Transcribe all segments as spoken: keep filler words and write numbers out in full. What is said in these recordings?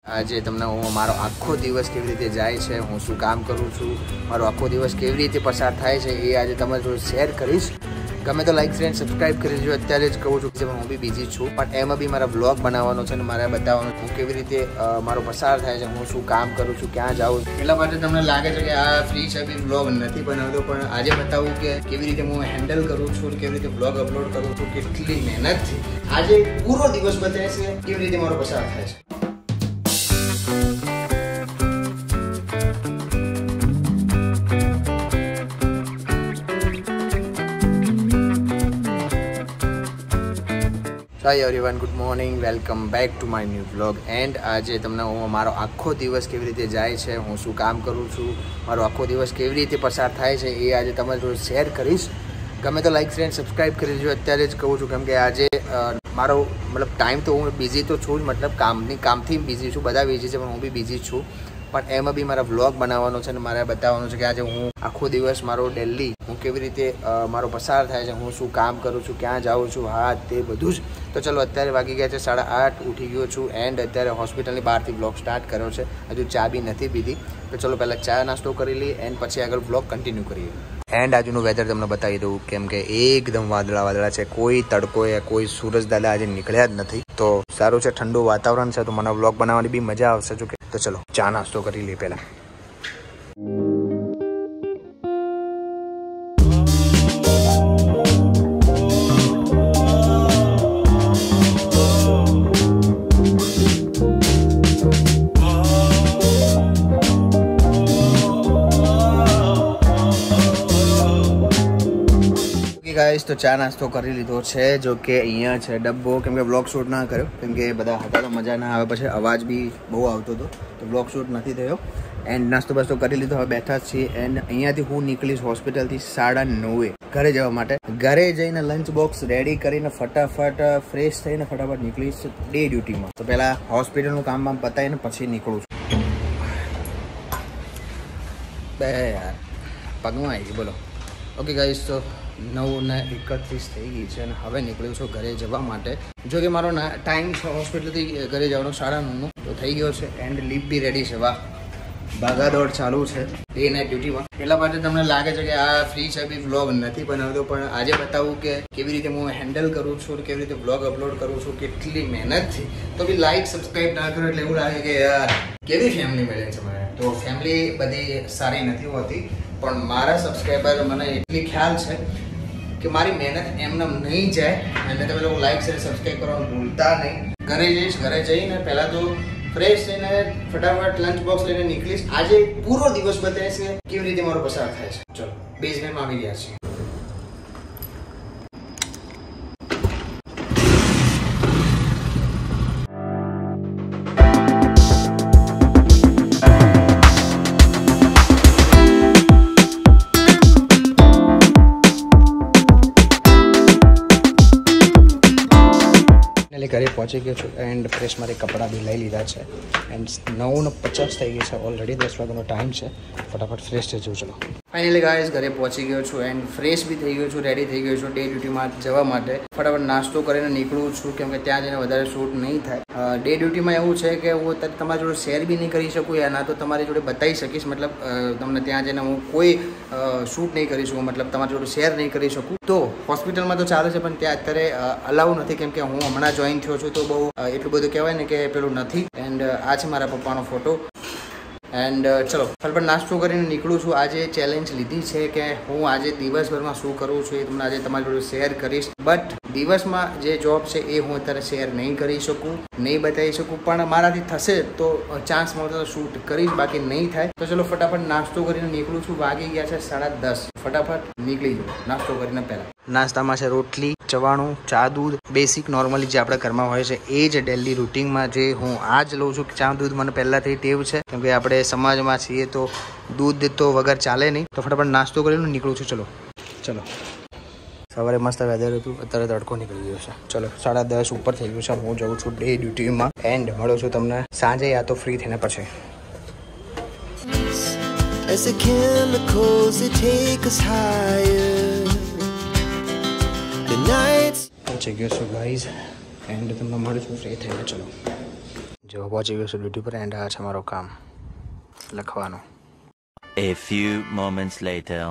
આજે તમને હું મારો આખો દિવસ કેવી રીતે જાય છે, હું શું કામ કરું છું, મારો આખો દિવસ કેવી રીતે પસાર થાય છે એ આજે તમારી જોડે શેર કરીશ. ગમે તો લાઈક ફ્રેન્ડ સબસ્ક્રાઈબ કરી દેજો. અત્યારે જ કહું છું કે હું બી બિઝી છું, પણ એમાં બી મારા વ્લોગ બનાવવાનો છે અને મારે બતાવવાનું હું કેવી રીતે મારો પસાર થાય છે, હું શું કામ કરું છું, ક્યાં જાઉં છું. એટલા માટે તમને લાગે છે કે આ ફ્રી છે બી વ્લોગ નથી બનાવતો, પણ આજે બતાવું કે કેવી રીતે હું હેન્ડલ કરું છું, કેવી રીતે વ્લોગ અપલોડ કરું છું, કેટલી મહેનતથી આજે પૂરો દિવસ બતાવે છે કેવી રીતે મારો પસાર થાય છે. Hi everyone, good morning, welcome back to my new vlog. And આજે તમને હું મારો આખો દિવસ કેવી રીતે જાય છે, હું શું કામ કરું છું, મારો આખો દિવસ કેવી રીતે પસાર થાય છે એ આજે તમારી જોડે શેર કરીશ. ગમે તો લાઈક ફ્રેન્ડ સબસ્ક્રાઈબ કરી દેજો. અત્યારે જ કહું છું કેમ કે આજે મારો મતલબ ટાઈમ તો હું બિઝી તો છું જ, મતલબ કામની કામથી બિઝી છું, બધા બિઝી છે પણ હું બી બિઝી છું. પણ એમાં બી મારા વ્લોગ બનાવવાનો છે અને મારે બતાવવાનું છે કે આજે હું આખો દિવસ મારો ડેલી હું કેવી રીતે મારો પસાર થાય છે, હું શું કામ કરું છું, ક્યાં જાઉં છું, હા તે બધું જ. તો ચલો, અત્યારે વાગી ગયા છે સાડા આઠ, ઉઠી ગયો છું એન્ડ અત્યારે હોસ્પિટલની બહારથી વ્લોગ સ્ટાર્ટ કર્યો છે. હજુ ચા બી નથી પીધી, તો ચલો પહેલાં ચા નાસ્તો કરી લઈએ એન્ડ પછી આગળ વ્લોગ કન્ટિન્યુ કરીએ. એન્ડ આજનું વેધર તમને બતાવી દઉં કેમ કે એકદમ વાદળા વાદળા છે, કોઈ તડકો યા કોઈ સૂરજ દાદા આજે નીકળ્યા જ નથી. તો સારું છે, ઠંડુ વાતાવરણ છે, તો મને વ્લોગ બનાવવાની બી મજા આવશે. જો કે તો ચલો ચા નાસ્તો કરી લઈએ પહેલાં. ગાઈસ તો ચા નાસ્તો કરી લીધો છે. જો કે અહીંયા છે ડબ્બો, કેમ કે બ્લોગ શૂટ ના કર્યો કેમ કે બધા હતા તો મજા ના આવે, પછી અવાજ બી બહુ આવતો હતો તો બ્લોગ શૂટ નથી થયો. એન્ડ નાસ્તો બાસ્તો કરી લીધો, હવે બેઠા જ છીએ. એન્ડ અહીંયાથી હું નીકળીશ હોસ્પિટલથી સાડા નવે ઘરે જવા માટે. ઘરે જઈને લંચ બોક્સ રેડી કરીને ફટાફટ ફ્રેશ થઈને ફટાફટ નીકળીશ ડે ડ્યુટીમાં. તો પહેલાં હોસ્પિટલનું કામ બામ પતાવીને પછી નીકળું છું. બે યાર પગમાં આવી ગઈ, બોલો. ઓકે ગાઈસ, તો નવ ને એકત્રીસ થઈ ગઈ છે અને હવે નીકળ્યું છું ઘરે જવા માટે. જો કે મારો ટાઈમ છે હોસ્પિટલથી ઘરે જવાનો સાડા નવનો તો થઈ ગયો છે એન્ડ લીવ બી રેડી છે. વાહ, ભાગાદોડ ચાલુ છે ડે નાઇટ ડ્યુટીમાં. એટલા માટે તમને લાગે છે કે આ ફ્રી છે બી વ્લોગ નથી બનાવતો, પણ આજે બતાવું કે કેવી રીતે હું હેન્ડલ કરું છું, કેવી રીતે વ્લોગ અપલોડ કરું છું, કેટલી મહેનતથી. તો બી લાઈક સબસ્ક્રાઈબ ના કરો એટલે એવું લાગે કે યાર કેવી ફેમિલી મળે છે મને. તો ફેમિલી બધી સારી નથી હોતી, પણ મારા સબસ્ક્રાઈબર મને એટલી ખ્યાલ છે કે મારી મહેનત એમને નહીં જાય. અને તમે લોકો લાઈક શેર સબસ્ક્રાઈબ કરવાનું ભૂલતા નહીં. ઘરે જઈશ, ઘરે જઈને પહેલાં તો ફ્રેશ થઈને ફટાફટ લંચ બોક્સ લઈને નીકળીશ. આજે પૂરો દિવસ બતાવીશ કે કેવી રીતે મારો પસાર થાય છે. ચલો બેઝમેન્ટમાં આવી ગયા છીએ. ઘરે પહોંચી ગયો છું એન્ડ ફ્રેશ મારે કપડાં બી લઈ લીધા છે. એન્ડ નવ ને પચાસ થઈ ગઈ છે, ઓલરેડી દસ વાગ્યાનો ટાઈમ છે. ફટાફટ ફ્રેશ થઈ જવું. ચલો ફાઇનલી ગાઈસ ઘરે પહોંચી ગયો છું એન્ડ ફ્રેશ બી થઈ ગયો છું, રેડી થઈ ગયો છું ડે ડ્યુટીમાં જવા માટે. ફટાફટ નાસ્તો કરીને નીકળું છું કેમ કે ત્યાં જઈને વધારે શૂટ નહીં થાય. ડે ડ્યુટીમાં એવું છે કે હું તમારી જોડે શેર બી નહીં કરી શકું યા ના તો તમારી જોડે બતાવી શકીશ, મતલબ તમને ત્યાં જઈને હું કોઈ શૂટ નહીં કરી શકું, મતલબ તમારી જોડે શેર નહીં કરી શકું. તો હોસ્પિટલમાં તો ચાલે છે પણ ત્યાં અત્યારે અલાઉ નથી કેમ કે હું હમણાં જોઈન થયો છું, તો બહુ એટલું બધું કહેવાય ને કે પેલું નથી. એન્ડ આ છે મારા પપ્પાનો ફોટો. એન્ડ ચલો ફટાફટ નાસ્તો કરીને નીકળું છું. આજે ચેલેન્જ લીધી છે કે હું આજે દિવસભરમાં શું કરું છું એ તમને આજે તમારી જોડે શેર કરીશ. બટ દિવસમાં જે જોબ છે એ હું અત્યારે શેર નહીં કરી શકું, નહીં બતાવી શકું, પણ મારાથી થશે તો ચાન્સ મળતો તો શૂટ કરીશ, બાકી નહીં થાય. તો ચલો ફટાફટ નાસ્તો કરીને નીકળું છું. વાગી ગયા છે સાડા દસ. ફટાફટ નીકળી જાઉં નાસ્તો કરીને. પહેલાં નાસ્તામાં છે રોટલી, ચવાણું, ચા, દૂધ, બેસિક નોર્મલી જે આપણા ઘરમાં હોય છે એ જ ડેલી રૂટિનમાં જે હું આ જ લઉં છું. ચા દૂધ મને પહેલાંથી ટેવ છે કેમ કે આપણે સમાજમાં છીએ તો દૂધ તો વગર ચાલે નહીં. તો ફટાફટ નાસ્તો કરીને નીકળું છું. ચલો ચલો સવારે મસ્ત વેધર હતું, અત્યારે તડકો નીકળી ગયો છે. ચલો સાડા દસ ઉપર થઈ ગયું છે, હું જાઉં છું ડે ડ્યુટીમાં એન્ડ મળું છું તમને સાંજે યા તો ફ્રી થઈને પછી. As the chemicals they take us higher, the nights પહોંચી ગયો છું ગાઈઝ એન્ડ તમને મળું છું ફ્રી થઈને. ચલો જો પહોંચી ગયો છું ડ્યુટી પર એન્ડ આ છે મારું કામ લખવાનું. A few moments later.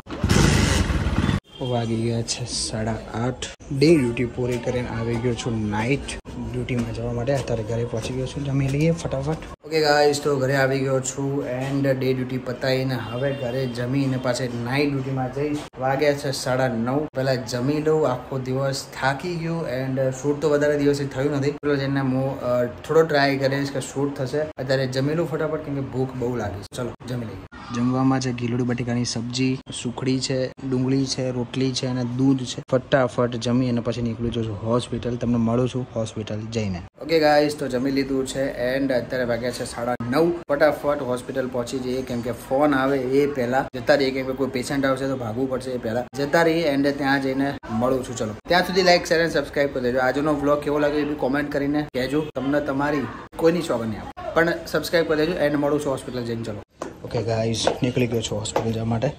વાગી ગયા છે સાડા આઠ. ડે ડ્યુટી પૂરી કરીને આવી ગયો છું નાઇટ ડ્યુટીમાં જવા માટે. અત્યારે ઘરે પહોંચી ગયો છું. જમી લઈએ ફટાફટ. ઓકે ગાઈસ, તો ઘરે આવી ગયો છું એન્ડ ડે ડ્યુટી પતાવીને હવે ઘરે જમીને પાછી નાઇટ ડ્યુટીમાં જઈશ. વાગ્યા છે સાડા નવ. પહેલા જમી લઉં. આખો દિવસ થાકી ગયો એન્ડ શૂટ તો વધારે દિવસે થયું નથી. પેલો જેને હું થોડો ટ્રાય કરીશ કે શૂટ થશે. અત્યારે જમી લઉં ફટાફટ કેમ કે ભૂખ બહુ લાગી છે. ચલો જમી લઈએ. જમવામાં છે ગીલોડી બટેકાની સબ્જી, સુખડી છે, ડુંગળી છે, રોટલી છે અને દૂધ છે. ફટાફટ જમી અને પછી નીકળું છું હોસ્પિટલ. તમને મળું છું હોસ્પિટલ જઈને. ઓકે ગાઈસ, તો જમી લીધું છે એન્ડ અત્યારે વાગ્યા છે સાડા નવ. ફટાફટ હોસ્પિટલ પહોંચી જઈએ કેમ કે ફોન આવે એ પહેલા જતા રહીએ કેમ કે કોઈ પેશન્ટ આવશે તો ભાગવું પડશે. એ પહેલા જતા રહીએ એન્ડ ત્યાં જઈને મળું છું. ચલો ત્યાં સુધી લાઈક શેર અને સબસ્ક્રાઈબ કરી દેજો. આજનો વ્લોગ કેવો લાગ્યો એ બી કોમેન્ટ કરીને કહેજો. તમને તમારી કોઈની શોખ નહીં આવે પણ સબસ્ક્રાઈબ કરી દેજો એન્ડ મળું છું હોસ્પિટલ જઈને. ચલો ઓકે ગાઈઝ, નીકળી ગયો છું હોસ્પિટલ જવા માટે.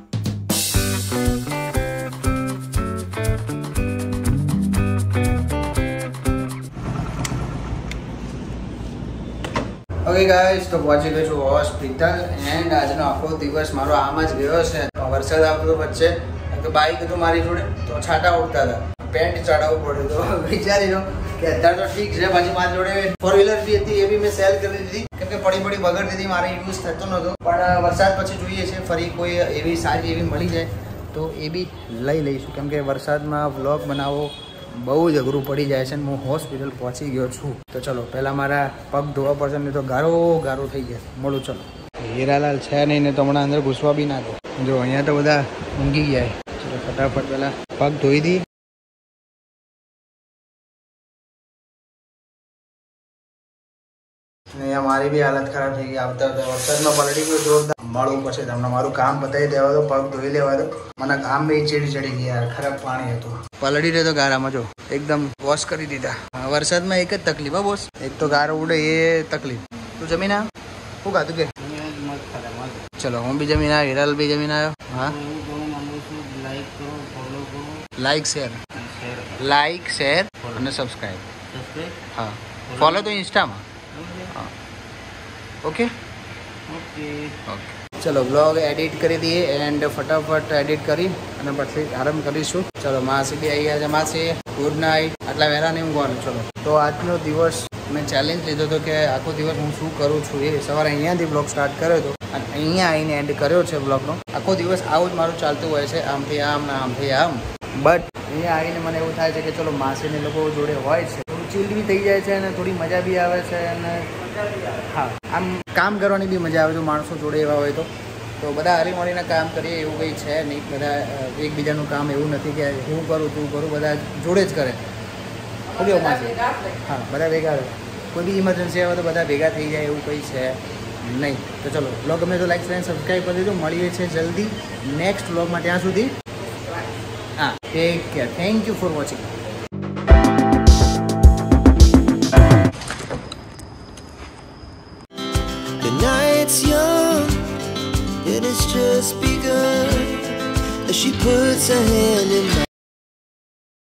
ઓકે ગાઈઝ, તો પહોંચી ગયો છું હોસ્પિટલ એન્ડ આજનો આખો દિવસ મારો આમ જ ગયો છે. વરસાદ આવતો વચ્ચે તો બાઈક હતું મારી જોડે તો છાંટા ઉડતા હતા. પેન્ટ ચડાવવું પડ્યું તો વિચારી લો કે અત્યારે તો ઠીક છે. પછી મારી જોડે ફોર વ્હીલર બી હતી એ બી મેં સેલ કરી દીધી કેમ કે પડી પડી બગડતી હતી. મારે યુઝ થતો નહોતો પણ વરસાદ પછી જોઈએ છે ફરી કોઈ એવી સારી એવી મળી જાય તો એ બી લઈ લઈશું કેમ કે વરસાદમાં વ્લોગ બનાવવો બહુ જ અઘરું પડી જાય છે. હું હોસ્પિટલ પહોંચી ગયો છું. તો ચલો પહેલાં મારા પગ ધોવા પડશે નહીં તો ગારો ગારો થઈ જાય. મળું ચલો. હીરાલાલ છે નહીં ને તો હમણાં અંદર ઘૂસવા બી ના દો. જો અહીંયા તો બધા ઊંઘી ગયા. ચલો ફટાફટ પહેલાં પગ ધોઈ દી. અહીંયા મારી બી હાલત ખરાબ થઈ ગઈ. આવતા આવતા વરસાદમાં પલટી ગયો જોરદાર. મળું પછી તમને મારું કામ બતાવી દેવા દો. પગ ધોઈ લેવા દો. મને કામ બી ચીડી ચડી ગઈ યાર. ખરાબ પાણી હતું. પલટી રહ્યો તો ગારામાં જો એકદમ વોશ કરી દીધા. વરસાદમાં એક જ તકલીફ હા બોસ. એક તો ગારો ઉડે એ તકલીફ. તું જમીન આવ શું ખાતું કે ચલો હું બી જમીન આવ્યો. હિરાલ બી જમીન આવ્યો. હા લાઈક શેર લાઈક શેર અને સબસ્ક્રાઈબ. હા ફોલો તો ઇન્સ્ટામાં. હા ઓકે ઓકે ચલો બ્લોગ એડિટ કરી દઈએ એન્ડ ફટાફટ એડિટ કરી અને પછી આરંભ કરીશું. ચલો માસી બી આવી ગયા છે. માસી ગુડ નાઇટ. આટલા વહેલા નહીં ઊંઘવાનું. ચલો તો આજનો દિવસ મેં ચેલેન્જ લીધો હતો કે આખો દિવસ હું શું કરું છું એ સવારે અહીંયાથી બ્લોગ સ્ટાર્ટ કર્યો હતો અને અહીંયા આવીને એન્ડ કર્યો છે બ્લોગનો. આખો દિવસ આવું જ મારું ચાલતું હોય છે. આમથી આમ ને આમથી આમ. બટ અહીંયા આવીને મને એવું થાય છે કે ચલો માસીને લોકો જોડે હોય છે થોડું ચીલ બી થઈ જાય છે અને થોડી મજા બી આવે છે અને હા આમ કામ કરવાની બી મજા આવે છે માણસો જોડે એવા હોય તો. તો બધા હળી મળીને કામ કરીએ એવું કંઈ છે નહીં. બધા એકબીજાનું કામ એવું નથી કે હું કરું તું કરું. બધા જોડે જ કરે. ખુલ્લી માસી હા બધા ભેગા રહે. કોઈ બી ઇમરજન્સી આવે તો બધા ભેગા થઈ જાય એવું કંઈ છે નહીં. તો ચલો બ્લોગ ગમે તો લાઈક અને સબસ્ક્રાઈબ કરી દેજો. મળીએ છીએ જલ્દી નેક્સ્ટ બ્લોગમાં. ત્યાં સુધી હા take care. Thank you for watching. The night's young and it's just begun as she puts her hand in mine.